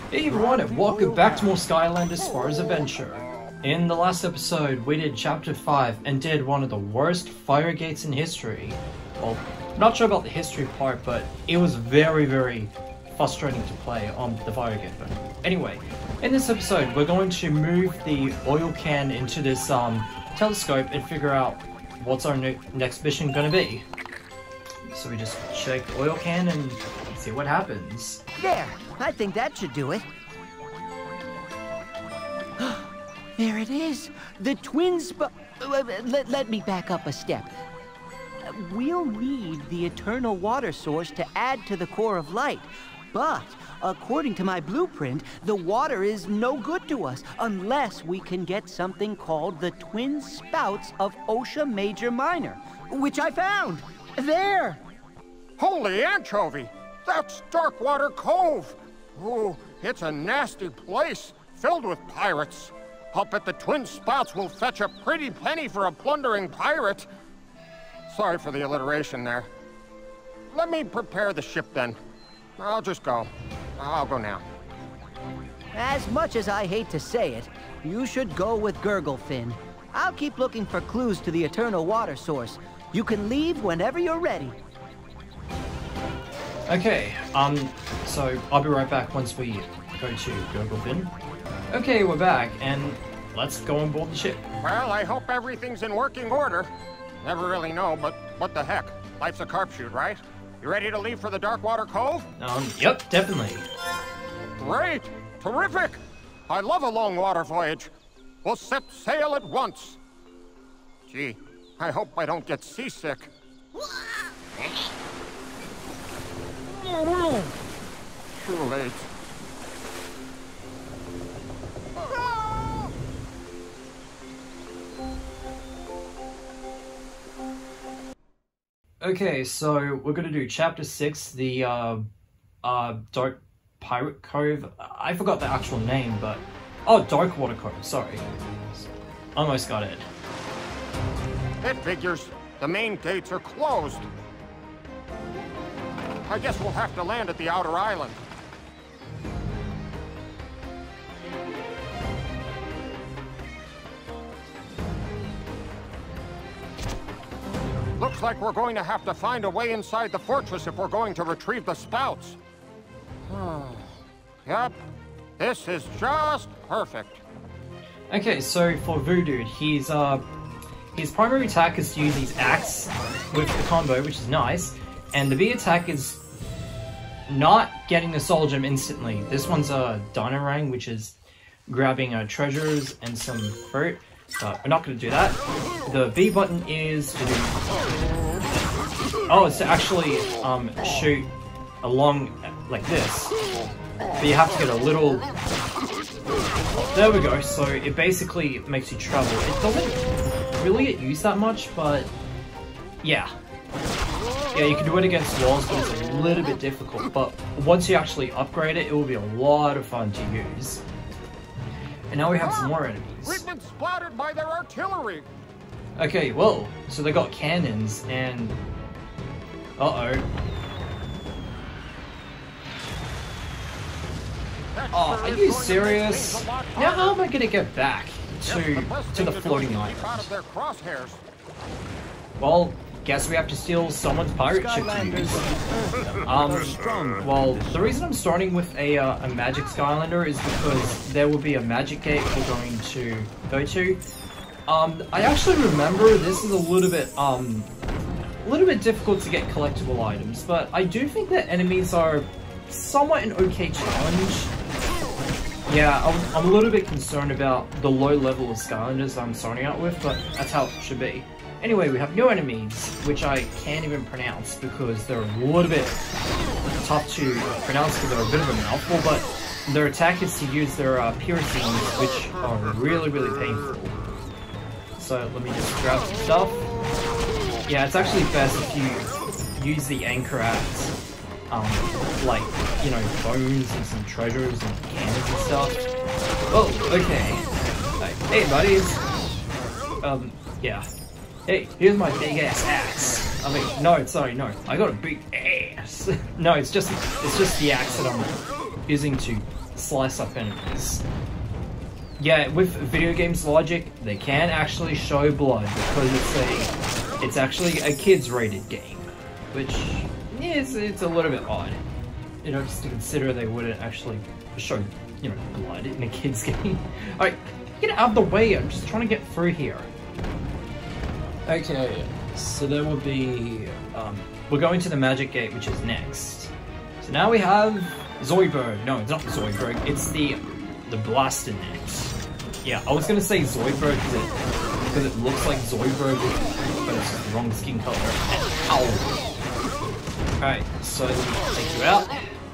Hey everyone, and welcome back to more Skylanders Spyro's Adventure. In the last episode, we did Chapter 5 and did one of the worst fire gates in history. Well, not sure about the history part, but it was very frustrating to play on the fire gate. But anyway, in this episode, we're going to move the oil can into this telescope and figure out what's our next mission going to be. So we just shake the oil can and see what happens. There, I think that should do it. There it is, the twin let me back up a step. We'll need the eternal water source to add to the core of light, but according to my blueprint, the water is no good to us unless we can get something called the twin spouts of Osha Major Minor, which I found. There! Holy anchovy! That's Darkwater Cove! Oh, it's a nasty place, filled with pirates. I'll bet the twin spouts will fetch a pretty penny for a plundering pirate. Sorry for the alliteration there. Let me prepare the ship then. I'll just go. I'll go now. As much as I hate to say it, you should go with Gurglefin. I'll keep looking for clues to the eternal water source. You can leave whenever you're ready. Okay, so I'll be right back once we go to Gurglefin. Okay, we're back, and let's go on board the ship. Well, I hope everything's in working order. Never really know, but what the heck? Life's a carp shoot, right? You ready to leave for the Darkwater Cove? Yep, definitely. Great! Terrific! I love a long water voyage. We'll set sail at once. Gee, I hope I don't get seasick. Too late. Okay, so we're gonna do Chapter 6, the Dark Pirate Cove. I forgot the actual name, but... Oh, Darkwater Cove, sorry. Almost got it. It figures. The main gates are closed. I guess we'll have to land at the outer island. Looks like we're going to have to find a way inside the fortress if we're going to retrieve the spouts. Yep, this is just perfect. Okay, so for Voodoo, his primary attack is to use his axe with the combo, which is nice, and the B attack is not getting the Soul Gem instantly. This one's a Dynarang, which is grabbing treasures and some fruit, but we're not going to do that. The B button is to do... Oh, it's to actually shoot along like this, but you have to get a little... There we go, so it basically makes you travel. It doesn't really get used that much, but yeah. Yeah, you can do it against walls, but it's a little bit difficult. But once you actually upgrade it, it will be a lot of fun to use. And now we have some more enemies. We've been spotted by their artillery. Okay, well, so they got cannons, and... Uh-oh. Oh, are you serious? Now how am I gonna get back to the floating island? Well, guess we have to steal someone's pirate ship to use. Well, the reason I'm starting with a magic Skylander is because there will be a magic gate we're going to go to. I actually remember this is a little bit difficult to get collectible items, but I do think that enemies are somewhat an okay challenge. Yeah, I'm a little bit concerned about the low level of Skylanders I'm starting out with, but that's how it should be. Anyway, we have new enemies, which I can't even pronounce because they're a little bit tough to pronounce because they're a bit of a mouthful, but their attack is to use their piercings, which are really painful. So let me just grab some stuff. Yeah, it's actually best if you use the anchor at like, you know, bones and some treasures and cannons and stuff. Oh, okay. Like, hey buddies. Yeah. Hey, here's my big ass axe. I mean, no, sorry, no. I got a big ass. No, it's just the axe that I'm using to slice up enemies. Yeah, with video games logic, they can actually show blood because it's actually a kids rated game, which is it's a little bit odd. You know, just to consider they wouldn't actually show, you know, blood in a kids game. Alright, get out of the way, I'm just trying to get through here. Okay, so there will be, we're going to the Magic Gate, which is next. So now we have Zoidberg. No, it's not Zoidberg, it's the Blaster Net. Yeah, I was gonna say Zoidberg because it looks like Zoidberg, but it's the wrong skin color. Ow! Alright, so let me take you out.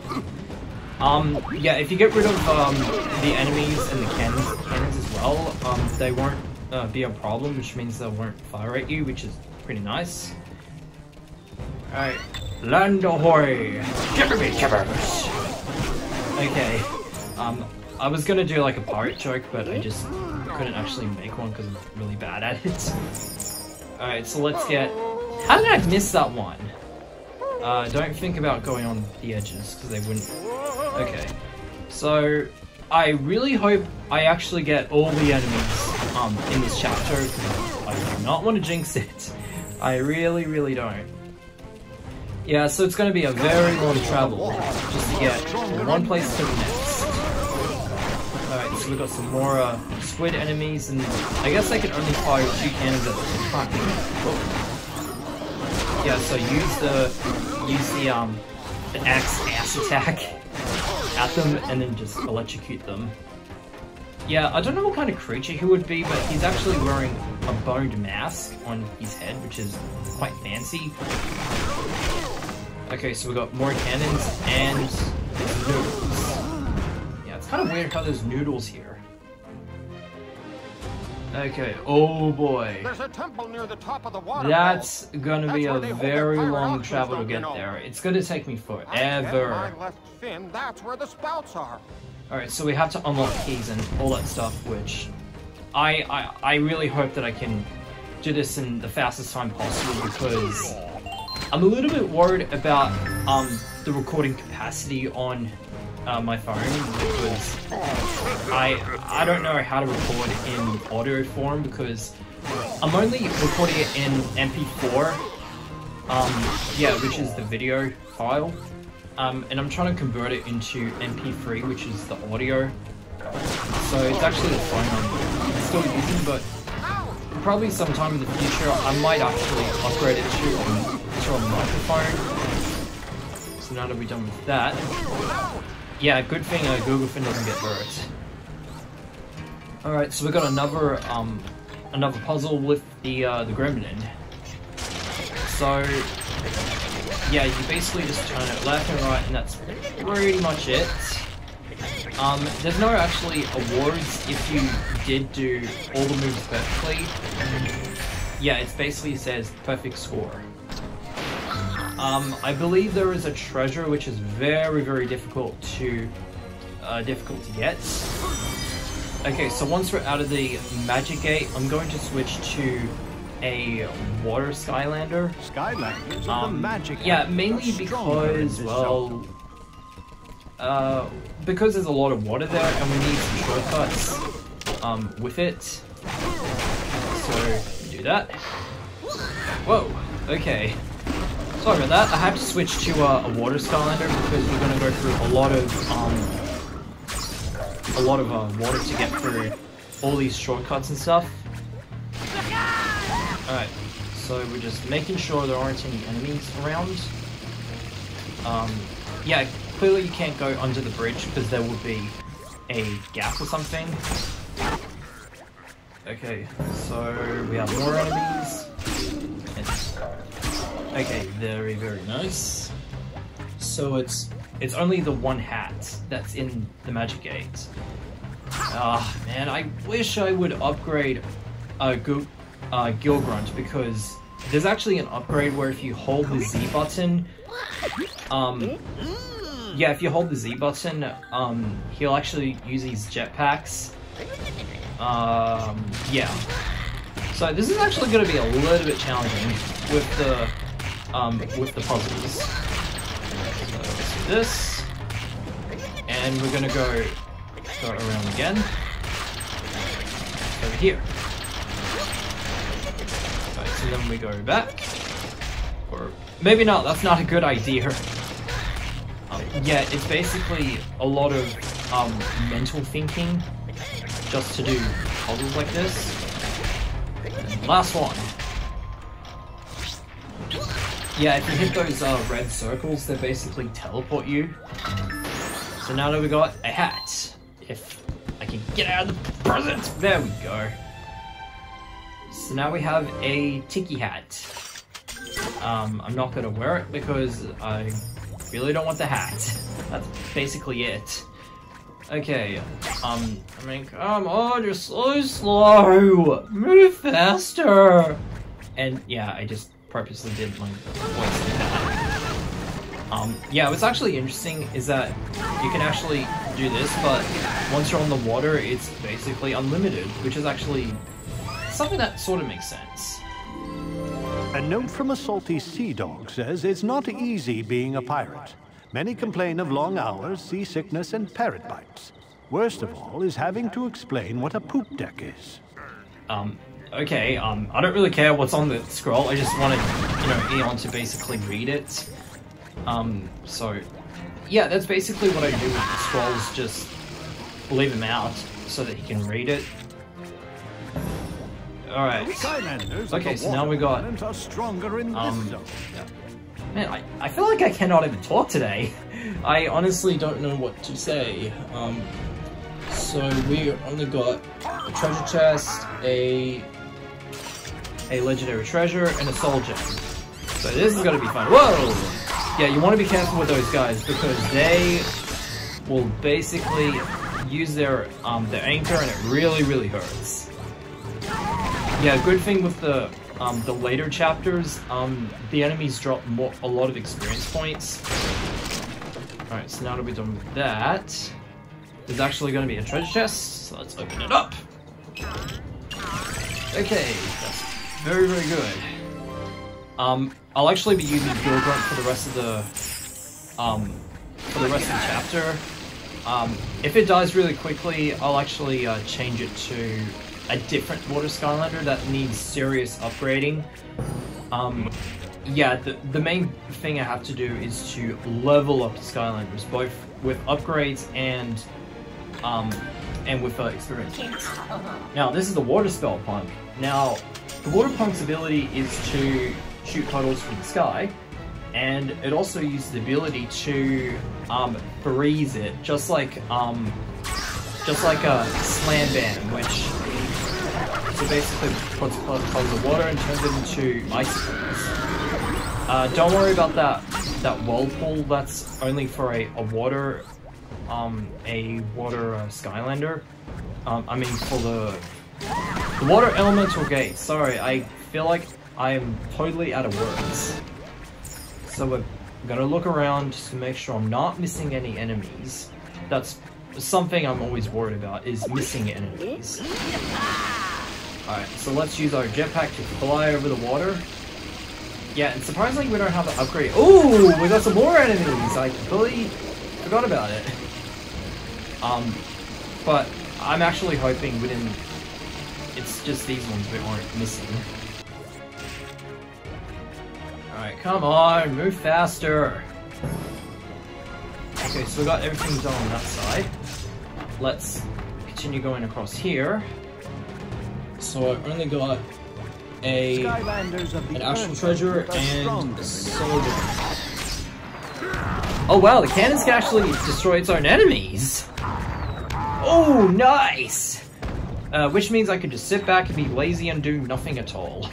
Yeah, if you get rid of the enemies and the cannons as well, they won't be a problem, which means they won't fire at you, which is pretty nice. Alright, land ahoy! Jibberby jibbers! Okay, I was gonna do like a pirate joke, but I just couldn't actually make one because I'm really bad at it. Alright, so let's get... How did I miss that one? Don't think about going on the edges, because they wouldn't... Okay, so I really hope I actually get all the enemies in this chapter, because I do not want to jinx it. I really don't. Yeah, so it's going to be a very long travel, just to get from one place to the next. Alright, so we've got some more squid enemies, and I guess I can only fire 2 cannons at a time. Oh. Yeah, so use the axe attack at them, and then just electrocute them. Yeah, I don't know what kind of creature he would be, but he's actually wearing a boned mask on his head, which is quite fancy. Okay, so we got more cannons and noodles. Yeah, it's kind of weird how there's noodles here. Okay, oh boy. There's a temple near the top of the waterfall. That's gonna be a very long travel to get there. It's gonna take me forever. My left fin, that's where the spouts are. Alright, so we have to unlock keys and all that stuff, which I really hope that I can do this in the fastest time possible, because I'm a little bit worried about the recording capacity on my phone, because I don't know how to record in audio form, because I'm only recording it in MP4, yeah, which is the video file, and I'm trying to convert it into MP3, which is the audio. So it's actually the phone I'm still using, but probably sometime in the future I might actually upgrade it to a microphone. So now that we're done with that, yeah, good thing Google Fin doesn't get hurt. Alright, so we got another puzzle with the gremlin. So yeah, you basically just turn it left and right, and that's pretty much it. There's no actually awards if you did do all the moves perfectly. Yeah, it basically says perfect score. I believe there is a treasure which is very difficult to get. Okay, so once we're out of the Magic Gate, I'm going to switch to a water Skylander. Skylanders are the magic. Yeah, mainly because, well, because there's a lot of water there, and we need some shortcuts with it. So do that. Whoa. Okay. Sorry about that. I have to switch to a water Skylander because we're going to go through a lot of water to get through all these shortcuts and stuff. Alright, so we're just making sure there aren't any enemies around. Yeah, clearly you can't go under the bridge because there will be a gap or something. Okay, so we have more enemies. Okay, very nice. So it's only the one hat that's in the Magic Gate. Ah, man, I wish I would upgrade Gilgrunt, because there's actually an upgrade where if you hold the Z button, yeah, if you hold the Z button, he'll actually use these jetpacks. Yeah. So this is actually going to be a little bit challenging with the puzzles. So let's do this, and we're gonna go around again. Over here. Right, so then we go back. Or maybe not, that's not a good idea. Yeah, it's basically a lot of mental thinking just to do puzzles like this. And last one. Yeah, if you hit those red circles, they basically teleport you. So now that we got a hat, if I can get out of the present, there we go. So now we have a tiki hat. I'm not gonna wear it because I really don't want the hat. That's basically it. Okay, I mean, come on, you're so slow! Move faster! And yeah, I just purposely did my voice like that. Yeah, what's actually interesting is that you can actually do this, but once you're on the water, it's basically unlimited, which is actually something that sort of makes sense. A note from a salty sea dog says it's not easy being a pirate. Many complain of long hours, seasickness, and parrot bites. Worst of all is having to explain what a poop deck is. Okay, I don't really care what's on the scroll, I just wanted, Eon to basically read it. So, yeah, that's basically what I do with the scrolls, just leave them out so that he can read it. Alright. Okay, so now we got... Man, I feel like I cannot even talk today. I honestly don't know what to say. So we only got a treasure chest, a legendary treasure, and a soul gem. So this is gonna be fun. Whoa! Yeah, you want to be careful with those guys because they will basically use their anchor, and it really hurts. Yeah, good thing with the later chapters, the enemies drop a lot of experience points. Alright, so now that we're done with that, there's actually going to be a treasure chest, so let's open it up. Okay, that's very good. I'll actually be using Gilgrunt for the rest of the chapter. If it dies really quickly, I'll actually change it to a different Water Skylander that needs serious upgrading. Yeah, the main thing I have to do is to level up the Skylanders, both with upgrades and with experience points. Now, this is the Water Spell Punk. Now, the Water Punk's ability is to shoot puddles from the sky, and it also uses the ability to freeze it, just like a slam bam, which so basically puts puddles of water and turns it into icicles. Don't worry about that whirlpool. That's only for a water Skylander. I mean for the water elemental gate. Sorry, I feel like I am totally out of words. So we're gonna look around just to make sure I'm not missing any enemies. That's something I'm always worried about, is missing enemies. Alright, so let's use our jetpack to fly over the water. Yeah, and surprisingly we don't have an upgrade. Ooh, we got some more enemies! I completely forgot about it. But I'm actually hoping it's just these ones we aren't missing. Alright, come on, move faster! Okay, so we got everything done on that side. Let's continue going across here. So I've only got an actual treasure and a soul gem. Oh wow, the cannons can actually destroy its own enemies! Oh, nice! Which means I could just sit back and be lazy and do nothing at all.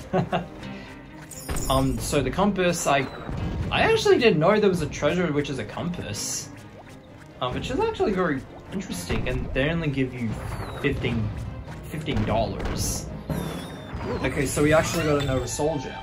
So the compass, I actually didn't know there was a treasure which is a compass. Which is actually very interesting, and they only give you $15. Okay, so we actually got another soul gem.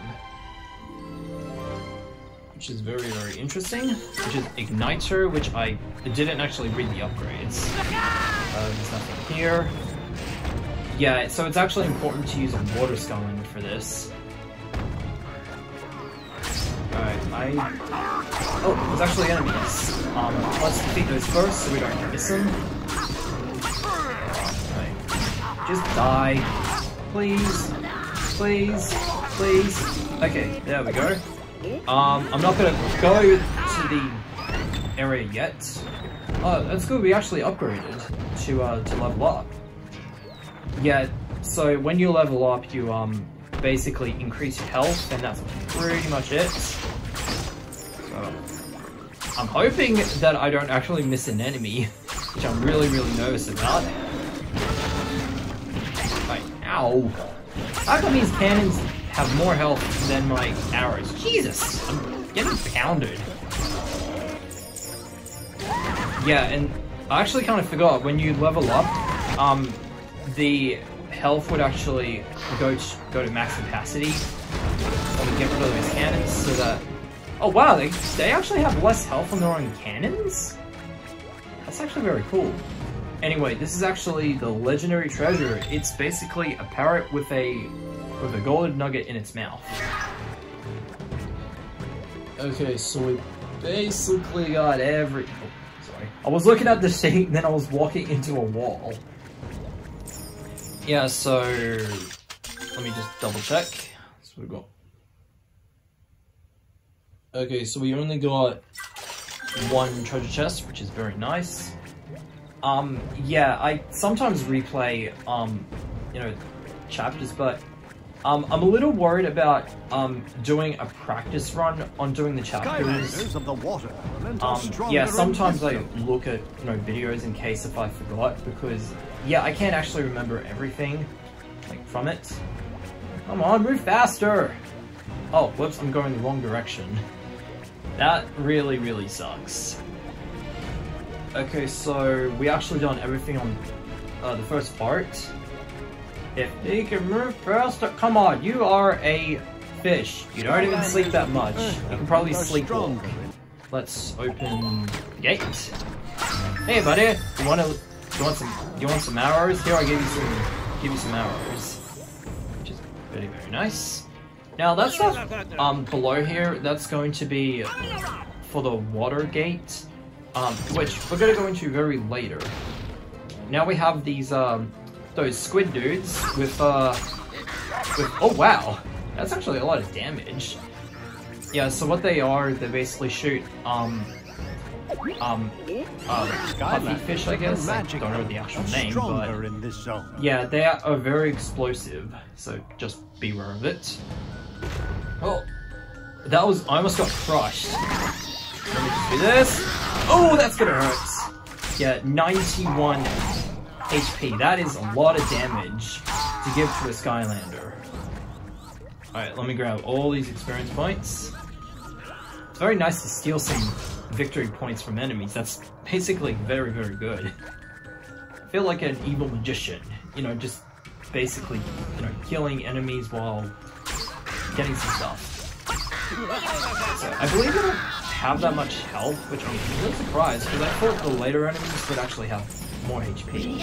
Which is very interesting. Which is Igniter, which I didn't actually read the upgrades. There's nothing here. Yeah, so it's actually important to use a Water Skylander for this. Alright, Oh, there's actually enemies. Let's defeat those first so we don't miss them. Right. Just die. Please. Please. Please. Okay, there we go. I'm not gonna go to the area yet. Oh, that's good, we actually upgraded to level up. Yeah, so when you level up, you basically increase your health, and that's pretty much it. So, I'm hoping that I don't actually miss an enemy, which I'm really nervous about. Like, ow. How come these cannons have more health than my arrows? Jesus, I'm getting pounded. Yeah, and I actually kind of forgot, when you level up, the health would actually go to max capacity when we get rid of those cannons, so that... Oh wow, they actually have less health on their own cannons? That's actually very cool. Anyway, this is actually the legendary treasure. It's basically a parrot with a golden nugget in its mouth. Okay, so we basically got every... Oh, sorry. I was looking at the sheet, then I was walking into a wall. Yeah, so... Let me just double check. So we got... Okay, so we only got one treasure chest, which is very nice. Yeah, I sometimes replay, you know, chapters, but I'm a little worried about doing a practice run on doing the chapters. Of the water, yeah, sometimes I look at, you know, videos in case if I forgot, because yeah, I can't actually remember everything like from it. Come on, move faster! Oh, whoops, I'm going the wrong direction. That really sucks. Okay, so we actually done everything on the first part. If they can move faster, come on, you are a fish. You don't even sleep that much. You can probably sleepwalk. Let's open the gate. Hey, buddy, you want some arrows? Here, I give you some arrows, which is very nice. Now that stuff below here, that's going to be for the water gate, which we're going to go into very later. Now we have these those squid dudes with oh wow, that's actually a lot of damage. Yeah, so what they are, they basically shoot puffy fish, I guess. I don't know the actual name, but yeah, they are very explosive, so just beware of it. Oh, that was, I almost got crushed. Let me just do this. Oh, that's gonna hurt. Yeah, 91 HP. That is a lot of damage to give to a Skylander. Alright, let me grab all these experience points. It's very nice to steal some victory points from enemies. That's basically very good. I feel like an evil magician, you know, just basically, you know, killing enemies while getting some stuff. So, I believe I don't have that much health, which I'm a little surprised, because I thought the later enemies would actually have more HP.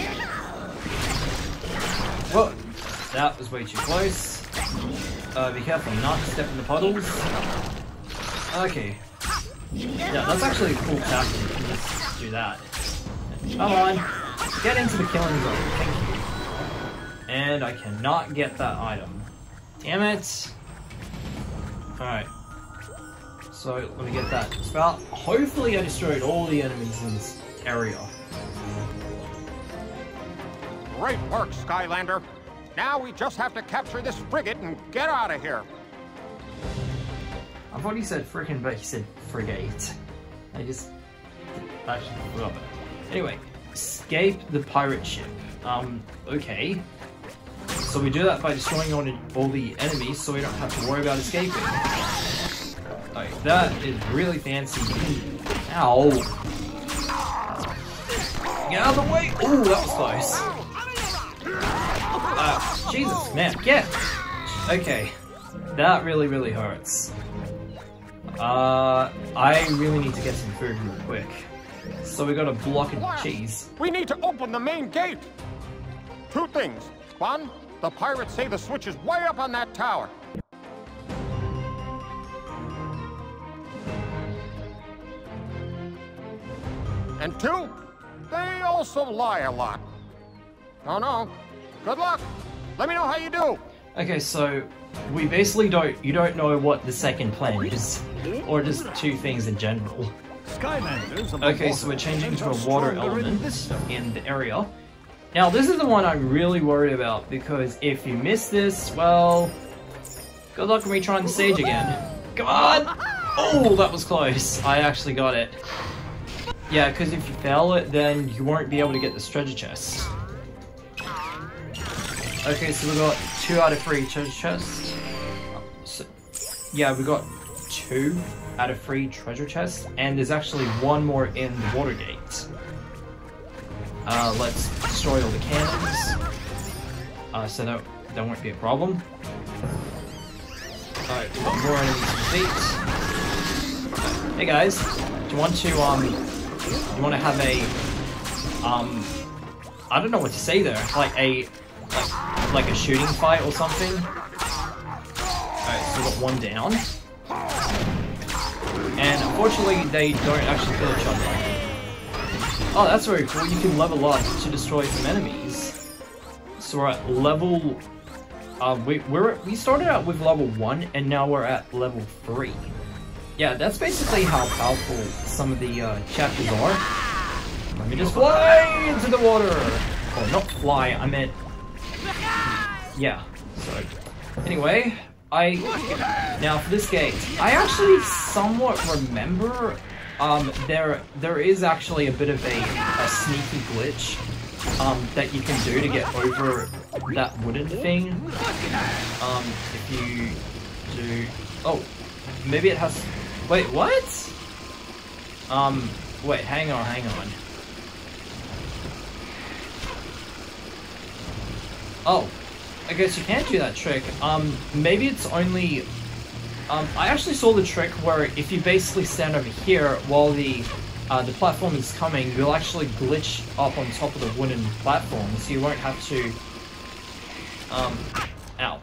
Whoa! That was way too close. Be careful not to step in the puddles. Okay. Yeah, that's actually a cool tactic. You can just do that. Come on! Get into the killing zone, thank you. And I cannot get that item. Damn it! Alright. So, let me get that spout. Hopefully I destroyed all the enemies in this area. Great work, Skylander. Now we just have to capture this frigate and get out of here. I thought he said frickin', but he said frigate. I just actually forgot that. Anyway, escape the pirate ship. Okay. So we do that by destroying all the enemies, so we don't have to worry about escaping. Like, that is really fancy. Ow. Get out of the way! Ooh, that was close. Jesus, man, get! Okay. That really hurts. I really need to get some food real quick. So we got a block of cheese. We need to open the main gate! Two things. One, the pirates say the switch is way up on that tower. And 2, they also lie a lot. Oh no. Good luck. Let me know how you do. Okay, so we basically you don't know what the second plan is, or just 2 things in general. Okay, so we're changing to a water element in the area. Now, this is the one I'm really worried about, because if you miss this, well, good luck with me trying the stage again. Come on! Oh, that was close. I actually got it. Yeah, because if you fail it, then you won't be able to get this treasure chest. Okay, so we got 2 out of 3 treasure chests. So, yeah, we got 2 out of 3 treasure chests, and there's actually 1 more in the water gate. Let's destroy all the cannons. So that won't be a problem. Alright, we've got more enemies to defeat. Hey guys, do you want to have a, I don't know what to say there, like a shooting fight or something? Alright, so we've got 1 down. And unfortunately, they don't actually kill each other. Oh, that's very cool. You can level up to destroy some enemies. So we're at level... we started out with level 1, and now we're at level 3. Yeah, that's basically how powerful some of the chapters are. Let me just fly into the water! Oh, not fly, I meant... Yeah, so... Anyway, now for this gate, I actually somewhat remember there is actually a bit of a sneaky glitch that you can do to get over that wooden thing. If you do... Oh, maybe it has... Wait, what? Wait, hang on. Oh, I guess you can't do that trick. Maybe it's only... I actually saw the trick where if you basically stand over here while the platform is coming, you'll actually glitch up on top of the wooden platform, so you won't have to... Ow.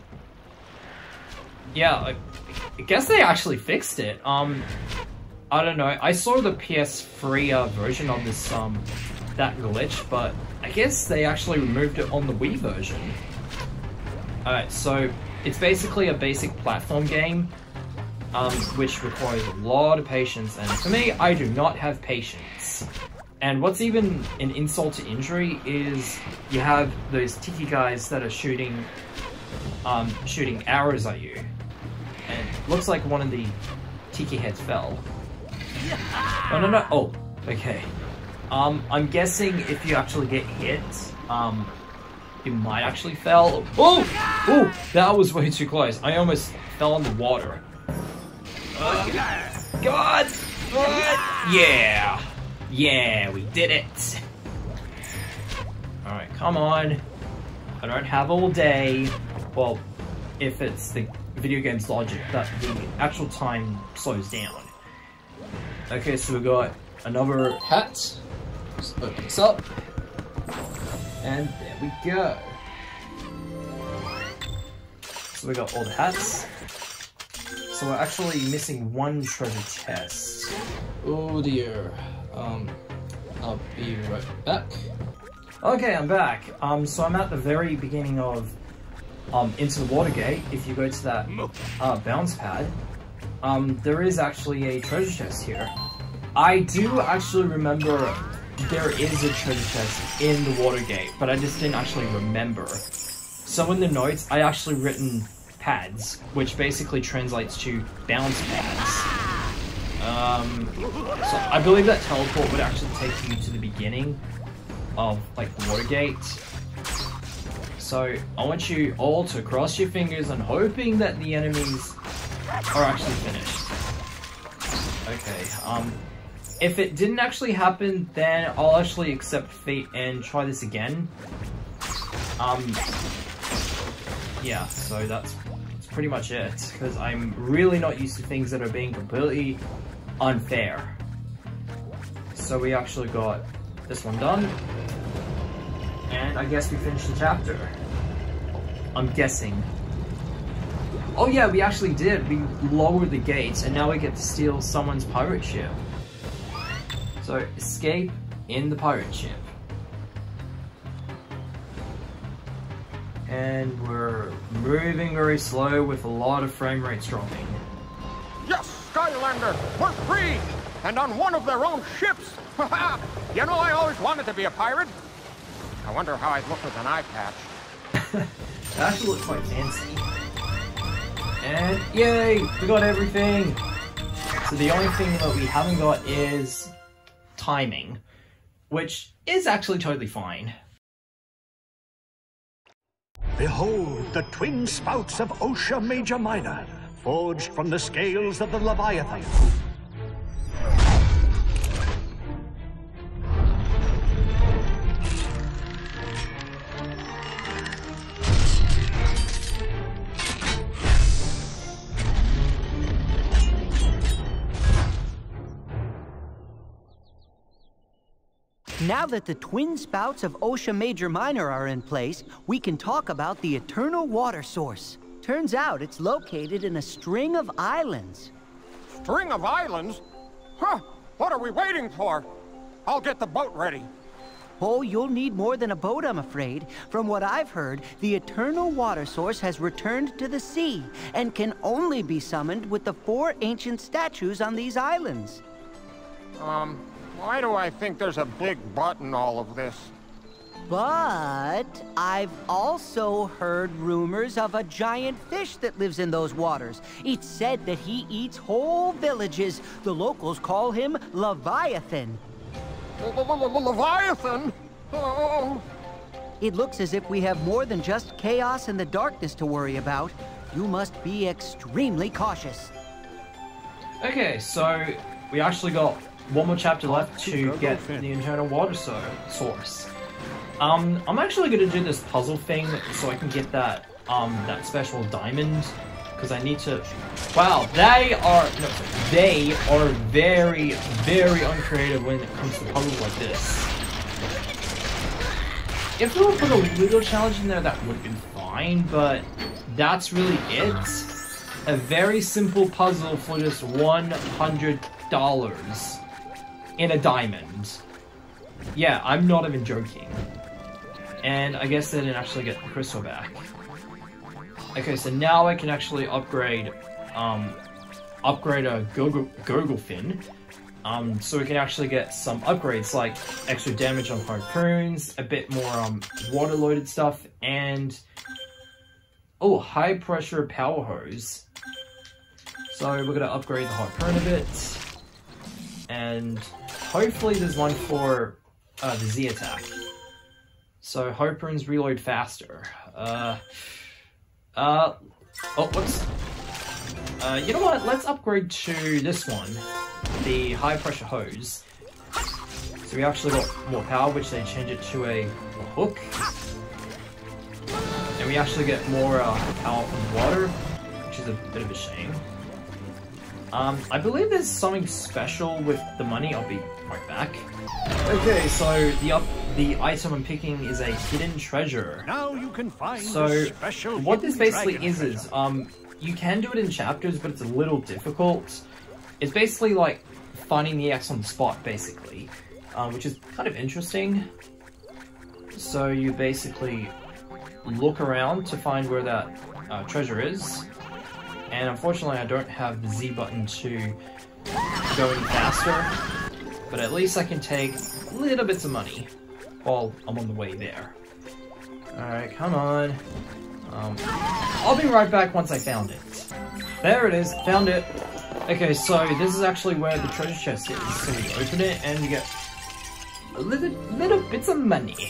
Yeah, I guess they actually fixed it. I don't know. I saw the PS3 version of this, that glitch, but I guess they actually removed it on the Wii version. Alright, so it's basically a basic platform game, which requires a lot of patience, and for me, I do not have patience. And what's even an insult to injury is you have those tiki guys that are shooting arrows at you. And it looks like one of the tiki heads fell. Oh, no. Oh, okay. I'm guessing if you actually get hit, it might actually fall. Oh, that was way too close. I almost fell in the water. God! Yeah, we did it. Alright, come on. I don't have all day. Well, if it's the video game's logic that the actual time slows down. Okay, so we got another hat. Just open this up. And there we go. So we got all the hats. So we're actually missing 1 treasure chest. Oh dear. I'll be right back. Okay, I'm back. So I'm at the very beginning of Into the Water Gate. If you go to that bounce pad, there is actually a treasure chest here. I do actually remember there is a treasure chest in the Water Gate, but I just didn't actually remember. So in the notes, I actually written pads, which basically translates to bounce pads. So I believe that teleport would actually take you to the beginning of like the Water Gate. So I want you all to cross your fingers and hoping that the enemies are actually finished. Okay, if it didn't actually happen, then I'll actually accept fate and try this again. Yeah, so that's pretty much it, because I'm really not used to things that are being completely unfair. So we actually got this one done, and I guess we finished the chapter. I'm guessing. Oh yeah, we actually did. We lowered the gates, and now we get to steal someone's pirate ship. So escape in the pirate ship. And we're moving very slow with a lot of frame rates dropping. Yes, Skylander, we're free! And on one of their own ships! You know, I always wanted to be a pirate. I wonder how I'd look with an eye patch. It actually looks quite fancy. And yay, we got everything! So the only thing that we haven't got is timing, which is actually totally fine. Behold the twin spouts of Osha Major Minor, forged from the scales of the Leviathan. Now that the twin spouts of Osha Major Minor are in place, we can talk about the Eternal Water Source. Turns out it's located in a string of islands. String of islands? Huh, what are we waiting for? I'll get the boat ready. Oh, you'll need more than a boat, I'm afraid. From what I've heard, the Eternal Water Source has returned to the sea and can only be summoned with the 4 ancient statues on these islands. Why do I think there's a big but in all of this? But I've also heard rumors of a giant fish that lives in those waters. It's said that he eats whole villages. The locals call him Leviathan. Leviathan? Oh. It looks as if we have more than just chaos and the darkness to worry about. You must be extremely cautious. Okay, so we actually got one more chapter left to get the Eternal Water Source. I'm actually going to do this puzzle thing so I can get that that special diamond, because I need to... Wow, they are very, very uncreative when it comes to puzzles like this. If they would put a little challenge in there, that would have been fine, but that's really it. A very simple puzzle for just $100 in a diamond. Yeah, I'm not even joking. And I guess they didn't actually get the crystal back. Okay, so now I can actually upgrade a Gurgle Fin. So we can actually get some upgrades like extra damage on harpoons, a bit more water-loaded stuff, and oh, high pressure power hose. So we're gonna upgrade the harpoon a bit, and hopefully there's one for the Z attack. So harpoons reload faster. Oh, whoops. You know what? Let's upgrade to this one, the high pressure hose. So we actually got more power, which they change it to a hook. And we actually get more power from water, which is a bit of a shame. I believe there's something special with the money. I'll be right back. Okay, so the item I'm picking is a hidden treasure. Now you can find so special what this basically is you can do it in chapters, but it's a little difficult. It's basically like finding the X on the spot, basically, which is kind of interesting. So you basically look around to find where that treasure is. And unfortunately, I don't have the Z button to go any faster, but at least I can take little bits of money while I'm on the way there. Alright, come on. I'll be right back once I found it. There it is, found it. Okay, so this is actually where the treasure chest is. So we open it and we get a little bits of money.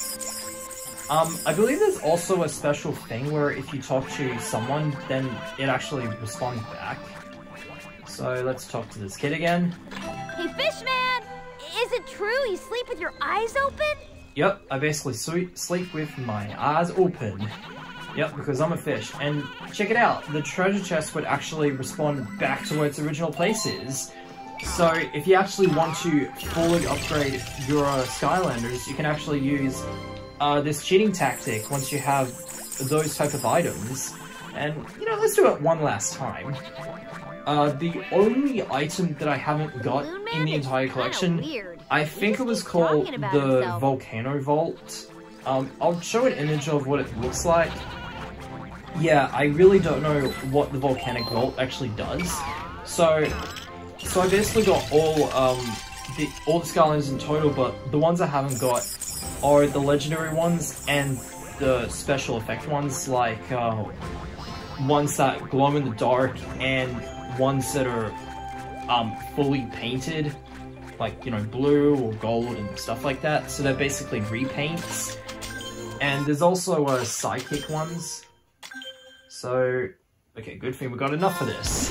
I believe there's also a special thing where if you talk to someone, then it actually responds back. So let's talk to this kid again. Hey, Fishman! Is it true you sleep with your eyes open? Yep, I basically sleep with my eyes open. Yep, because I'm a fish. And check it out, the treasure chest would actually respond back to where its original place is. So if you actually want to fully upgrade your Skylanders, you can actually use this cheating tactic once you have those type of items. And, you know, let's do it one last time. The only item that I haven't got in the entire collection I think it was called the Volcano Vault. I'll show an image of what it looks like. Yeah, I really don't know what the Volcanic Vault actually does. So I basically got all the Skylanders in total, but the ones I haven't got are the legendary ones and the special effect ones, like ones that glow in the dark and ones that are fully painted, like, you know, blue or gold and stuff like that. So they're basically repaints. And there's also sidekick ones. So, okay, good thing we got enough of this.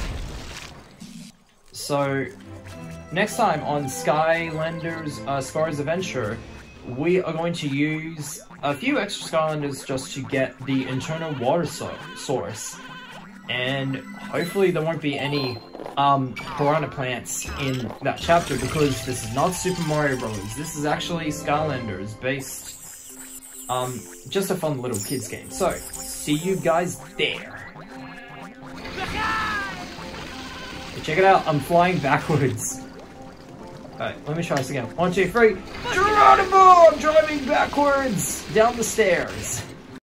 So, next time on Skylanders Spyro's Adventure, we are going to use a few extra Skylanders just to get the internal water source. And hopefully there won't be any piranha plants in that chapter, because this is not Super Mario Bros. This is actually Skylanders based, just a fun little kids game. So, see you guys there. Check it out, I'm flying backwards. Alright, let me try this again. 1, 2, 3. Geronimo! I'm driving backwards down the stairs.